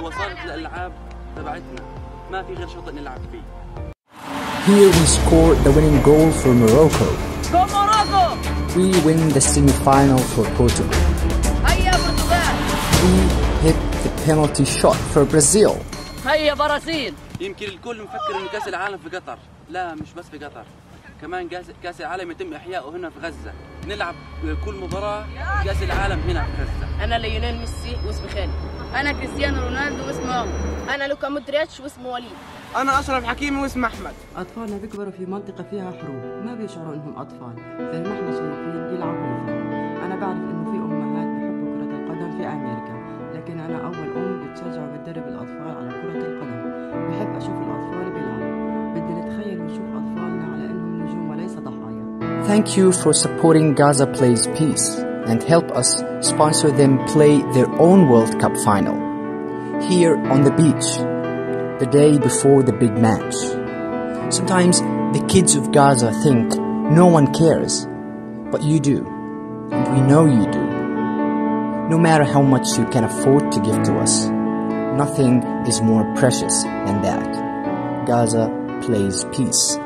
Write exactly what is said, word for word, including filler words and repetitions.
وصلت للألعاب تبعتنا ما في غير شاطئ نلعب فيه. Here we scored the winning goal for Morocco. Go Morocco! We win the semi-final for Portugal. هيا برتغال! We hit the penalty shot for Brazil. هيا برازيل! يمكن الكل مفكر إنه كأس العالم في قطر، لا مش بس في قطر، كمان كأس العالم يتم إحياؤه هنا في غزة، نلعب كل مباراة كأس العالم هنا في غزة. أنا ليونيل ميسي واسمي خالد. أنا كريستيانو رونالدو واسمي عمر. أنا لوكا مودريتش واسمه وليد. أنا أشرف حكيمي واسمي أحمد. أطفالنا بيكبروا في منطقة فيها حروب، ما بيشعروا إنهم أطفال، زي ما إحنا شايفين بيلعبوا ويفهموا. أنا بعرف إنه في أمهات بيحبوا كرة القدم في أمريكا، لكن أنا أول أم بتشجع وبتدرب الأطفال على كرة القدم. بحب أشوف الأطفال بيلعبوا، بدي نتخيل ونشوف أطفالنا على إنهم نجوم وليس ضحايا. Thank you for supporting Gaza Plays Peace and help us sponsor them play their own World Cup final here on the beach the day before the big match. Sometimes the kids of Gaza think no one cares, but you do, and we know you do. No matter how much you can afford to give to us, nothing is more precious than that. Gaza Plays Peace.